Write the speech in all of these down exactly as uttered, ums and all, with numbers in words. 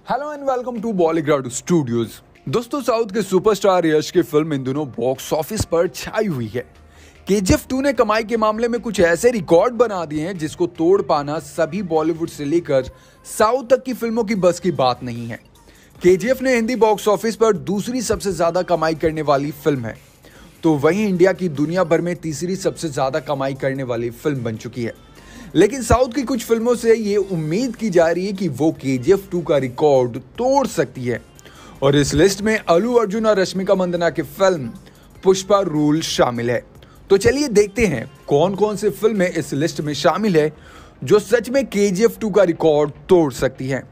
Hello and welcome to Bollygrad studios. दोस्तों, south के superstar Yash की फिल्म इन दिनों बॉक्स ऑफिस पर छाई हुई है। केजीएफ टू ने कमाई के मामले में कुछ ऐसे रिकॉर्ड बना दिए हैं जिसको तोड़ पाना सभी बॉलीवुड से लेकर साउथ तक की फिल्मों की बस की बात नहीं है। केजीएफ ने हिंदी बॉक्स ऑफिस पर दूसरी सबसे ज्यादा कमाई करने वाली फिल्म है, तो वहीं इंडिया की दुनिया भर में तीसरी सबसे ज्यादा कमाई करने वाली फिल्म बन चुकी है। लेकिन साउथ की कुछ फिल्मों से ये उम्मीद की जा रही है कि वो केजीएफ टू का रिकॉर्ड तोड़ सकती है, और इस लिस्ट में अल्लू अर्जुन और रश्मिका मंदाना की फिल्म पुष्पा रूल शामिल है। तो चलिए देखते हैं कौन कौन सी फिल्में इस लिस्ट में शामिल है जो सच में केजीएफ टू का रिकॉर्ड तोड़ सकती हैं।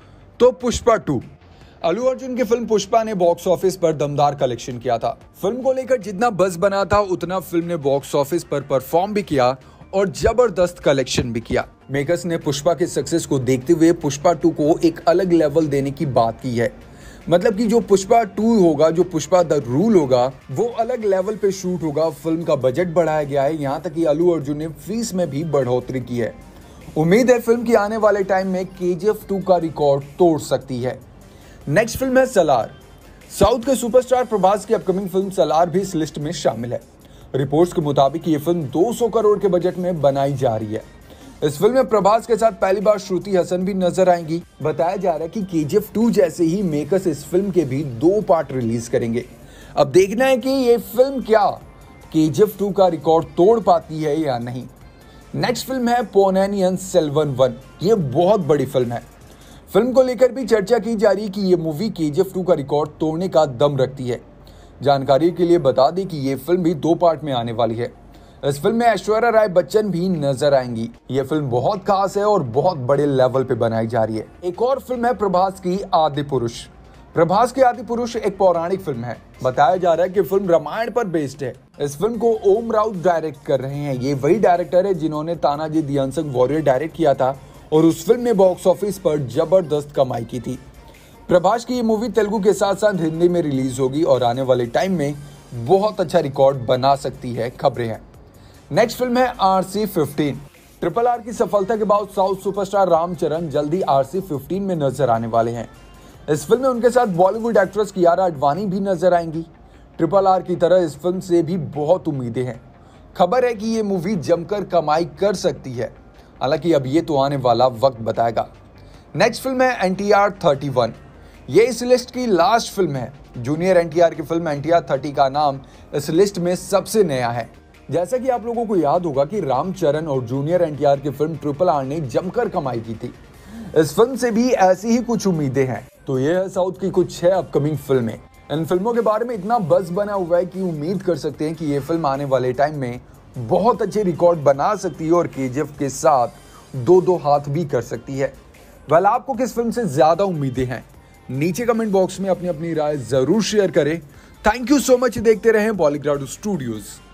तो पुष्पा टू। अल्लू अर्जुन की फिल्म पुष्पा ने बॉक्स ऑफिस पर दमदार कलेक्शन किया था। फिल्म को लेकर जितना बज़ बना था उतना फिल्म ने बॉक्स ऑफिस पर परफॉर्म भी किया और जबरदस्त कलेक्शन भी किया। मेकर्स ने पुष्पा के सक्सेस को देखते हुए पुष्पा टू को एक अलग लेवल देने की बात की है। मतलब कि जो पुष्पा टू होगा, जो पुष्पा द रूल होगा, वो अलग लेवल पे शूट होगा। फिल्म का बजट बढ़ाया गया है, यहाँ तक कि अल्लू अर्जुन ने फीस में भी बढ़ोतरी की है। उम्मीद है फिल्म की आने वाले टाइम में केजीएफ टू का रिकॉर्ड तोड़ सकती है। नेक्स्ट फिल्म है सलार। साउथ के सुपरस्टार प्रभास की अपकमिंग फिल्म सलार भी इस लिस्ट में शामिल है। रिपोर्ट्स के मुताबिक ये फिल्म दो सौ करोड़ के बजट में बनाई जा रही है। इस फिल्म में प्रभास के साथ पहली बार श्रुति हसन भी नजर आएंगी। बताया जा रहा है कि केजीएफ टू जैसे ही मेकर्स इस फिल्म के भी दो पार्ट रिलीज करेंगे। अब देखना है कि ये फिल्म क्या केजीएफ टू का रिकॉर्ड तोड़ पाती है या नहीं। नेक्स्ट फिल्म है पोन्नियिन सेल्वन वन। ये बहुत बड़ी फिल्म है। फिल्म को लेकर भी चर्चा की जा रही है कि ये मूवी केजीएफ टू का रिकॉर्ड तोड़ने का दम रखती है। जानकारी के लिए बता दें कि ये फिल्म भी दो पार्ट में आने वाली है। इस फिल्म में ऐश्वर्या राय बच्चन भी नजर आएंगी। ये फिल्म बहुत खास है और बहुत बड़े लेवल पे बनाई जा रही है। एक और फिल्म है प्रभास की आदि पुरुष। प्रभास की आदि पुरुष एक पौराणिक फिल्म है। बताया जा रहा है कि फिल्म रामायण पर बेस्ड है। इस फिल्म को ओम राउत डायरेक्ट कर रहे हैं। ये वही डायरेक्टर है जिन्होंने Tanhaji the unsung warrior direct किया था और उस फिल्म ने बॉक्स ऑफिस पर जबरदस्त कमाई की थी। प्रभास की ये मूवी तेलुगु के साथ साथ हिंदी में रिलीज होगी और आने वाले टाइम में बहुत अच्छा रिकॉर्ड बना सकती है, खबरें हैं। नेक्स्ट फिल्म है आरसी फिफ्टीन। ट्रिपल आर की सफलता के बाद साउथ सुपरस्टार रामचरण जल्दी आरसी फिफ्टीन में नजर आने वाले हैं। इस फिल्म में उनके साथ बॉलीवुड एक्ट्रेस कियारा आडवाणी भी नजर आएंगी। ट्रिपल आर की तरह इस फिल्म से भी बहुत उम्मीदें हैं। खबर है कि ये मूवी जमकर कमाई कर सकती है, हालांकि अब ये तो आने वाला वक्त बताएगा। नेक्स्ट फिल्म है एनटीआर थर्टी वन। ये इस लिस्ट की लास्ट फिल्म है। जूनियर एनटीआर की फिल्म एनटीआर थर्टी का नाम इस लिस्ट में सबसे नया है। जैसा कि आप लोगों को याद होगा कि रामचरण और जूनियर एनटीआर की फिल्म ट्रिपल आर ने जमकर कमाई की थी। इस फिल्म से भी ऐसी ही कुछ उम्मीदें हैं। तो ये है साउथ की कुछ छह अपकमिंग फिल्में। इन फिल्मों के बारे में इतना बज़ बना हुआ है कि उम्मीद कर सकते हैं कि ये फिल्म आने वाले टाइम में बहुत अच्छे रिकॉर्ड बना सकती है और केजीएफ के साथ दो दो हाथ भी कर सकती है। वेल, आपको किस फिल्म से ज्यादा उम्मीदें हैं? नीचे कमेंट बॉक्स में अपनी अपनी राय जरूर शेयर करें। Thank you so much. देखते रहें बॉलीग्राड स्टूडियोज।